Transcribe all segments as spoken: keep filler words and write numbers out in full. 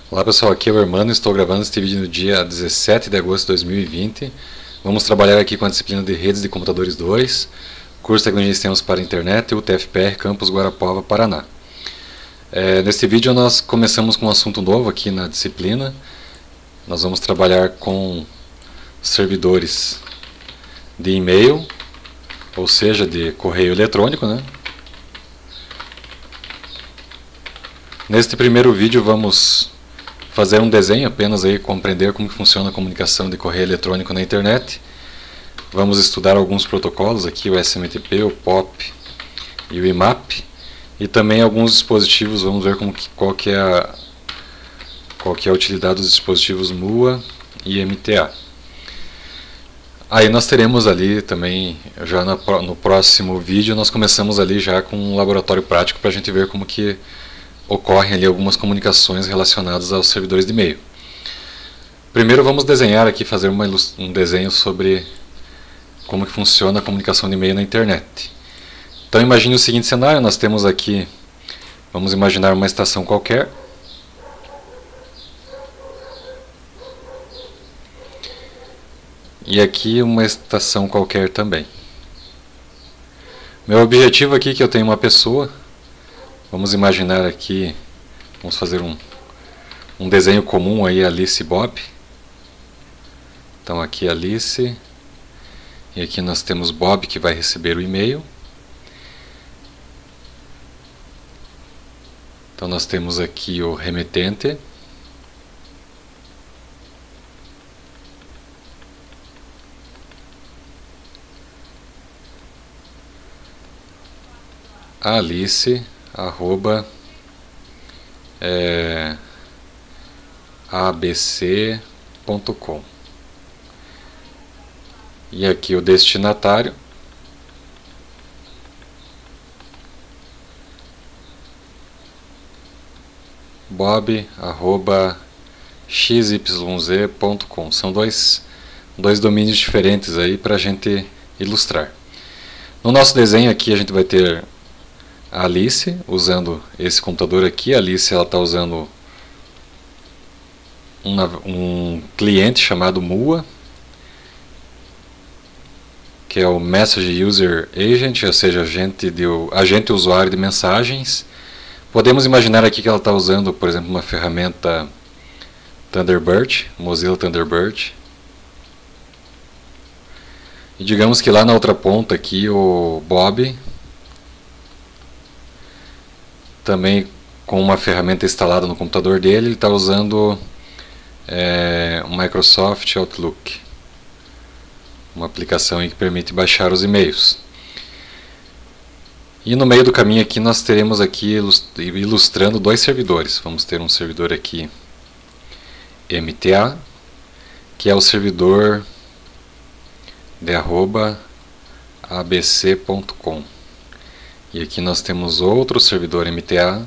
Olá pessoal, aqui é o Hermano, estou gravando este vídeo no dia dezessete de agosto de dois mil e vinte. Vamos trabalhar aqui com a disciplina de Redes de Computadores dois, curso de Tecnologia de Sistemas para a Internet, U T F P R, Campus Guarapuava, Paraná. É, neste vídeo nós começamos com um assunto novo aqui na disciplina. Nós vamos trabalhar com servidores de e-mail, ou seja, de correio eletrônico, né? Neste primeiro vídeo vamos fazer um desenho, apenas aí compreender como que funciona a comunicação de correio eletrônico na internet. Vamos estudar alguns protocolos aqui, o S M T P, o P O P e o I M A P, e também alguns dispositivos. Vamos ver como que, qual, que é a, qual que é a utilidade dos dispositivos M U A e M T A. Aí nós teremos ali também, já na, no próximo vídeo, nós começamos ali já com um laboratório prático para a gente ver como que ocorrem ali algumas comunicações relacionadas aos servidores de e-mail. Primeiro vamos desenhar aqui, fazer uma, um desenho sobre como que funciona a comunicação de e-mail na internet. Então imagine o seguinte cenário: nós temos aqui, vamos imaginar uma estação qualquer. E aqui uma estação qualquer também. Meu objetivo aqui é que eu tenho uma pessoa. Vamos imaginar aqui, vamos fazer um, um desenho comum aí, Alice e Bob. Então aqui Alice, e aqui nós temos Bob que vai receber o e-mail. Então nós temos aqui o remetente. Alice arroba é, abc ponto com, e aqui o destinatário bob arroba x y z ponto com. São dois, dois domínios diferentes aí para a gente ilustrar. No nosso desenho aqui a gente vai ter a Alice usando esse computador aqui. A Alice ela está usando um, um cliente chamado M U A, que é o Message User Agent, ou seja, agente, de, agente usuário de mensagens. Podemos imaginar aqui que ela está usando, por exemplo, uma ferramenta Thunderbird, Mozilla Thunderbird. E digamos que lá na outra ponta aqui o Bob, também com uma ferramenta instalada no computador dele, ele está usando é, o Microsoft Outlook, uma aplicação aí que permite baixar os e-mails. E no meio do caminho aqui nós teremos aqui ilustrando dois servidores. Vamos ter um servidor aqui M T A, que é o servidor de arroba abc ponto com. E aqui nós temos outro servidor M T A,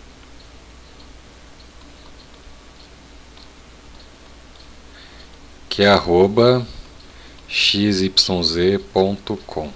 que é arroba x y z ponto com.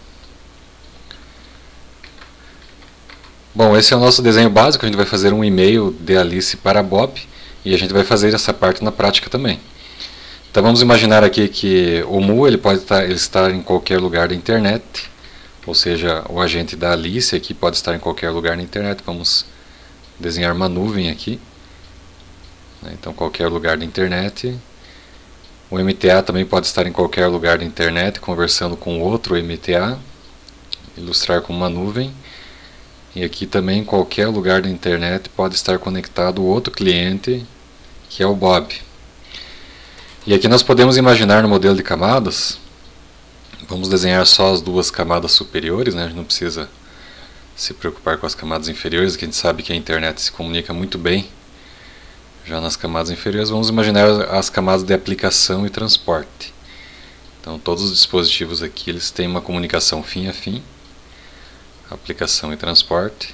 Bom, esse é o nosso desenho básico. A gente vai fazer um e-mail de Alice para Bob, e a gente vai fazer essa parte na prática também. Então vamos imaginar aqui que o M U ele pode estar, ele estar em qualquer lugar da internet. Ou seja, o agente da Alice aqui pode estar em qualquer lugar na internet. Vamos desenhar uma nuvem aqui. Então, qualquer lugar da internet. O M T A também pode estar em qualquer lugar da internet, conversando com outro M T A. Ilustrar com uma nuvem. E aqui também, em qualquer lugar da internet, pode estar conectado outro cliente, que é o Bob. E aqui nós podemos imaginar no modelo de camadas. Vamos desenhar só as duas camadas superiores, né? A gente não precisa se preocupar com as camadas inferiores, que a gente sabe que a internet se comunica muito bem já nas camadas inferiores. Vamos imaginar as camadas de aplicação e transporte. Então todos os dispositivos aqui eles têm uma comunicação fim a fim, aplicação e transporte.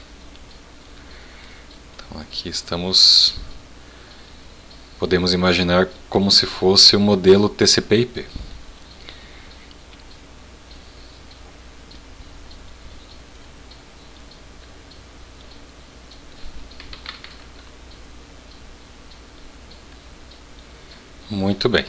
Então aqui estamos, podemos imaginar como se fosse o modelo T C P I P. Muito bem.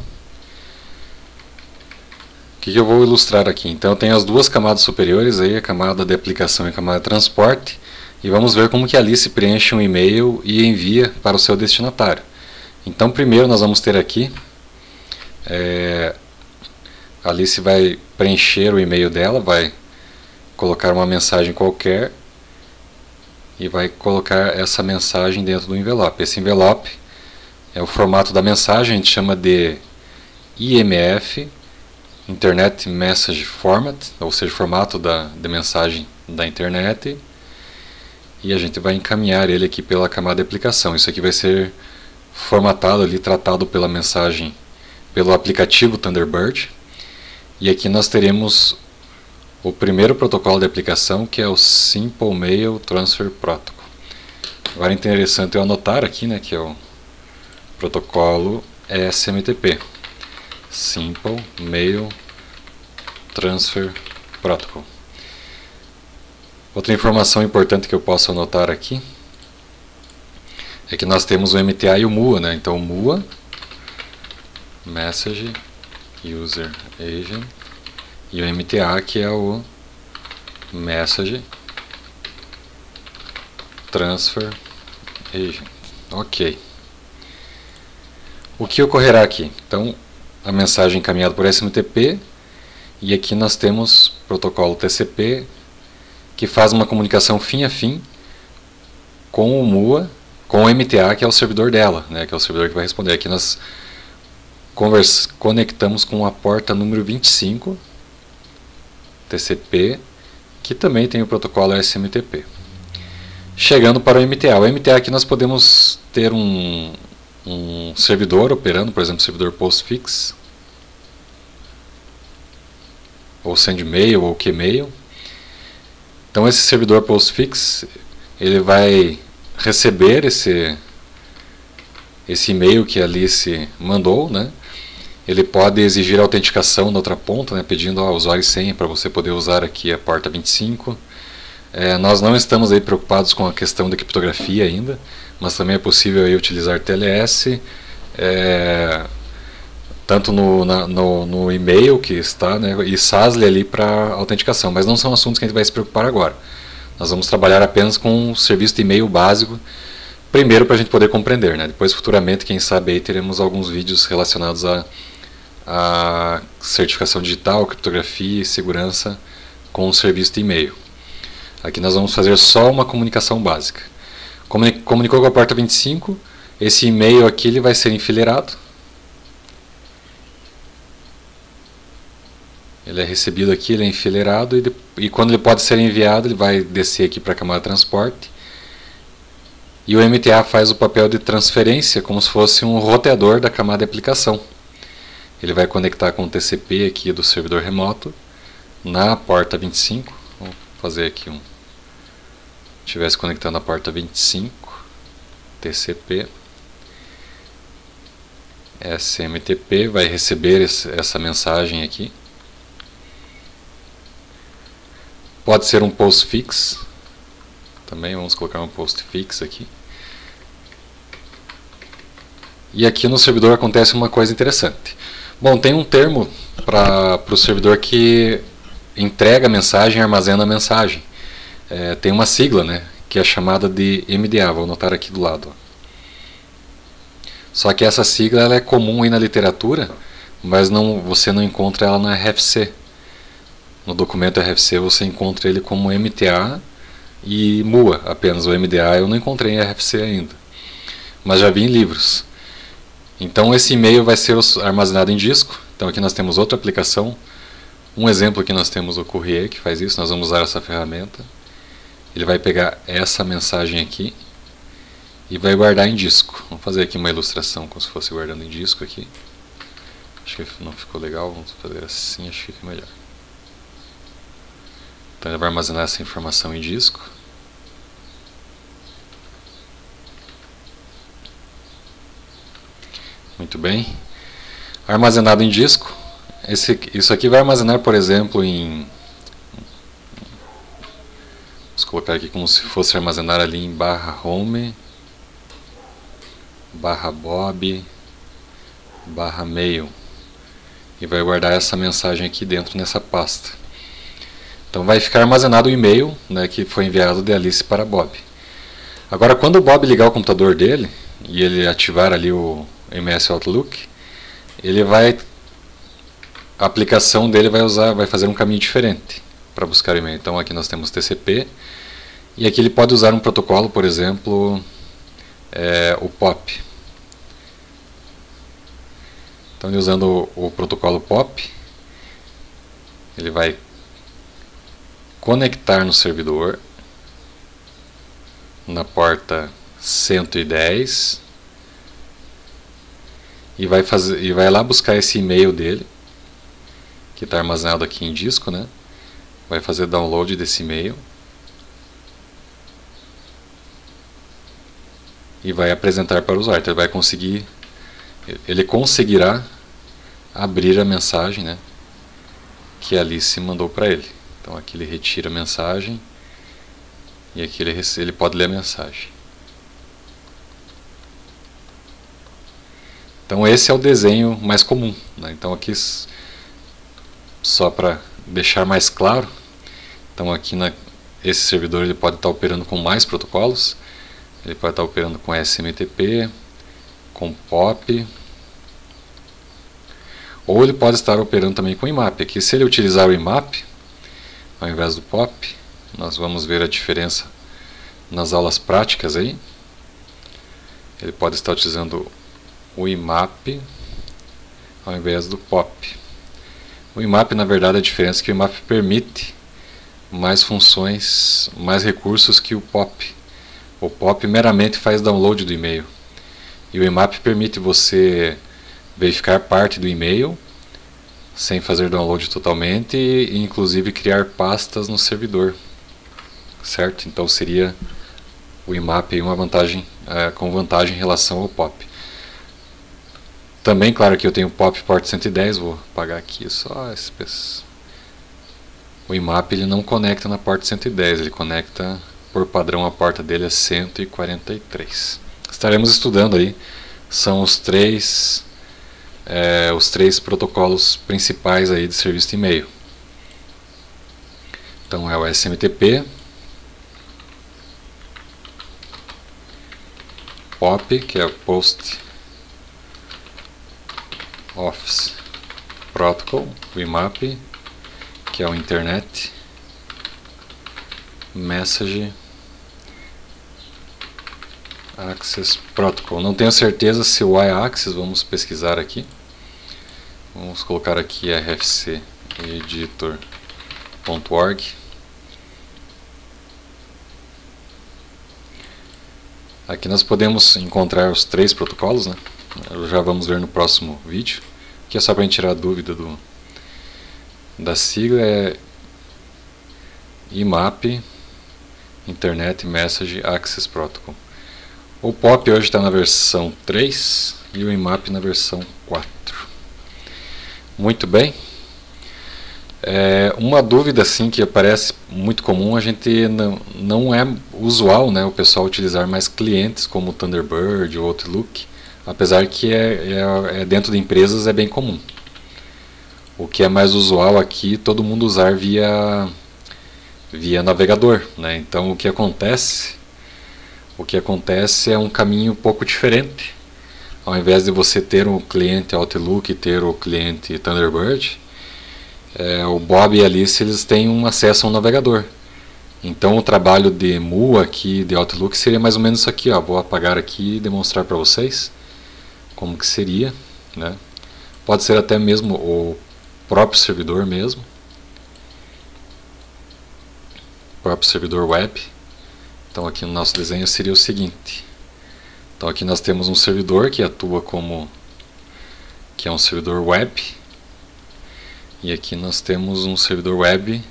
O que, que eu vou ilustrar aqui? Então eu tenho as duas camadas superiores, aí, a camada de aplicação e a camada de transporte, e vamos ver como que a Alice preenche um e-mail e envia para o seu destinatário. Então primeiro nós vamos ter aqui, é, a Alice vai preencher o e-mail dela, vai colocar uma mensagem qualquer e vai colocar essa mensagem dentro do envelope. Esse envelope é o formato da mensagem, a gente chama de I M F, Internet Message Format, ou seja, formato da, de mensagem da internet, e a gente vai encaminhar ele aqui pela camada de aplicação. Isso aqui vai ser formatado ali, tratado pela mensagem, pelo aplicativo Thunderbird, e aqui nós teremos o primeiro protocolo de aplicação, que é o Simple Mail Transfer Protocol. Agora é interessante eu anotar aqui, né, que é o protocolo S M T P, Simple Mail Transfer Protocol. Outra informação importante que eu posso anotar aqui é que nós temos o M T A e o M U A, né? Então o M U A, Message User Agent, e o M T A, que é o Message Transfer Agent. Ok. O que ocorrerá aqui? Então, a mensagem encaminhada por S M T P, e aqui nós temos o protocolo T C P, que faz uma comunicação fim a fim com o M U A, com o M T A, que é o servidor dela, né, que é o servidor que vai responder. Aqui nós conectamos com a porta número vinte e cinco, T C P, que também tem o protocolo S M T P. Chegando para o M T A. O M T A aqui nós podemos ter um, um servidor operando, por exemplo, o servidor Postfix, ou SendMail, ou Kmail. Então esse servidor Postfix, ele vai receber esse, esse e-mail que a Alice mandou, né? Ele pode exigir autenticação na outra ponta, né, pedindo ao usuário e senha para você poder usar aqui a porta vinte e cinco. É, nós não estamos aí preocupados com a questão da criptografia ainda, mas também é possível aí utilizar T L S, é, tanto no, na, no, no e-mail que está, né, e S A S L ali para autenticação, mas não são assuntos que a gente vai se preocupar agora. Nós vamos trabalhar apenas com o serviço de e-mail básico, primeiro para a gente poder compreender, né? Depois futuramente, quem sabe aí teremos alguns vídeos relacionados a, a certificação digital, criptografia e segurança com o serviço de e-mail. Aqui nós vamos fazer só uma comunicação básica. Comunicou com a porta vinte e cinco, esse e-mail aqui ele vai ser enfileirado. Ele é recebido aqui, ele é enfileirado, e, de, e quando ele pode ser enviado, ele vai descer aqui para a camada de transporte. E o M T A faz o papel de transferência, como se fosse um roteador da camada de aplicação. Ele vai conectar com o T C P aqui do servidor remoto na porta vinte e cinco. Vou fazer aqui um... Estivesse conectando a porta vinte e cinco, T C P, S M T P, vai receber esse, essa mensagem aqui. Pode ser um postfix, também vamos colocar um postfix aqui. E aqui no servidor acontece uma coisa interessante. Bom, tem um termo para o servidor que entrega a mensagem e armazena a mensagem. É, tem uma sigla, né, que é chamada de M D A, vou anotar aqui do lado. Ó. Só que essa sigla ela é comum aí na literatura, mas não, você não encontra ela na R F C. No documento R F C você encontra ele como M T A e M U A apenas. O M D A eu não encontrei em R F C ainda, mas já vi em livros. Então esse e-mail vai ser armazenado em disco. Então aqui nós temos outra aplicação. Um exemplo aqui nós temos o Courier que faz isso. Nós vamos usar essa ferramenta. Ele vai pegar essa mensagem aqui e vai guardar em disco. Vamos fazer aqui uma ilustração como se fosse guardando em disco aqui. Acho que não ficou legal. Vamos fazer assim, acho que fica melhor. Então ele vai armazenar essa informação em disco. Muito bem. Armazenado em disco. Esse, isso aqui vai armazenar, por exemplo, em... Vamos colocar aqui como se fosse armazenar ali em barra home, barra bob, barra mail e vai guardar essa mensagem aqui dentro nessa pasta. Então vai ficar armazenado o e-mail, né, que foi enviado de Alice para Bob. Agora, quando o Bob ligar o computador dele e ele ativar ali o M S Outlook, ele vai, a aplicação dele vai usar, vai fazer um caminho diferente para buscar o e-mail. Então aqui nós temos T C P e aqui ele pode usar um protocolo, por exemplo, é, o P O P. Então, ele usando o, o protocolo P O P, ele vai conectar no servidor na porta cento e dez e vai fazer e vai lá buscar esse e-mail dele que está armazenado aqui em disco, né? Vai fazer download desse e-mail e vai apresentar para o usuário. Então, ele vai conseguir ele conseguirá abrir a mensagem, né, que a Alice mandou para ele. Então aqui ele retira a mensagem e aqui ele, ele pode ler a mensagem. Então esse é o desenho mais comum, né? Então aqui, só para deixar mais claro, então aqui na, esse servidor ele pode estar operando com mais protocolos. Ele pode estar operando com S M T P, com P O P, ou ele pode estar operando também com I M A P. Aqui, se ele utilizar o I M A P ao invés do P O P, nós vamos ver a diferença nas aulas práticas aí. Ele pode estar utilizando o I M A P ao invés do P O P. O I M A P, na verdade, a diferença é que o I M A P permite mais funções, mais recursos que o P O P. O P O P meramente faz download do e-mail. E o I M A P permite você verificar parte do e-mail sem fazer download totalmente e inclusive criar pastas no servidor, certo? Então seria o I M A P uma vantagem, é, com vantagem em relação ao P O P. Também, claro que eu tenho o P O P porta cento e dez, vou apagar aqui só esse. O I M A P ele não conecta na porta cento e dez, ele conecta por padrão, a porta dele é cento e quarenta e três. Estaremos estudando aí, são os três, é, os três protocolos principais aí de serviço de e-mail. Então é o S M T P, P O P, que é o Post Office Protocol, o I M A P, que é o Internet Message Access Protocol. Não tenho certeza se o Y-Axis, vamos pesquisar aqui. Vamos colocar aqui r f c editor ponto org. Aqui nós podemos encontrar os três protocolos, né? Já vamos ver no próximo vídeo. Aqui é só para a gente tirar a dúvida do, da sigla, é I M A P, Internet Message Access Protocol. O P O P hoje está na versão três e o I M A P na versão quatro. Muito bem. É, uma dúvida assim que aparece muito comum, a gente não, não é usual, né, o pessoal utilizar mais clientes como o Thunderbird ou Outlook, apesar que é, é, é dentro de empresas é bem comum. O que é mais usual aqui, todo mundo usar via via navegador, né? Então o que acontece o que acontece é um caminho um pouco diferente. Ao invés de você ter um cliente Outlook e ter o cliente Thunderbird, é, o Bob e a Alice eles têm um acesso a um navegador. Então o trabalho de M U aqui de Outlook seria mais ou menos isso aqui, ó. Vou apagar aqui e demonstrar para vocês como que seria, né? Pode ser até mesmo o próprio servidor mesmo, o próprio servidor web. Então aqui no nosso desenho seria o seguinte. Então aqui nós temos um servidor que atua como que é um servidor web. E aqui nós temos um servidor web.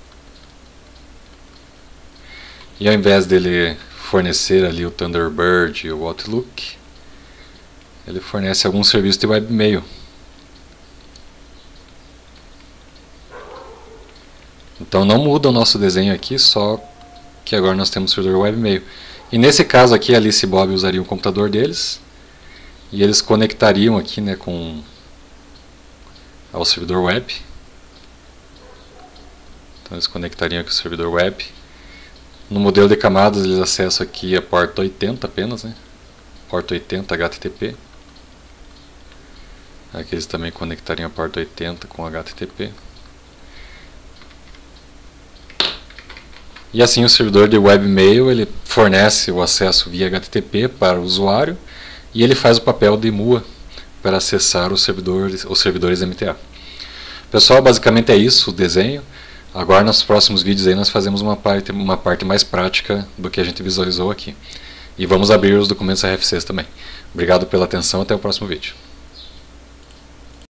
E ao invés dele fornecer ali o Thunderbird e o Outlook, ele fornece algum serviço de webmail. Então não muda o nosso desenho aqui, só que agora nós temos o servidor webmail. E nesse caso aqui, Alice e Bob usariam o computador deles e eles conectariam aqui, né, com ao servidor web. Então eles conectariam aqui o servidor web. No modelo de camadas eles acessam aqui a porta oitenta apenas, né? Porta oitenta H T T P. Aqui eles também conectariam a porta oitenta com H T T P. E assim o servidor de webmail ele fornece o acesso via H T T P para o usuário e ele faz o papel de M U A para acessar os servidores, os servidores M T A. Pessoal, basicamente é isso o desenho. Agora nos próximos vídeos aí nós fazemos uma parte, uma parte mais prática do que a gente visualizou aqui. E vamos abrir os documentos R F Cs também. Obrigado pela atenção, até o próximo vídeo.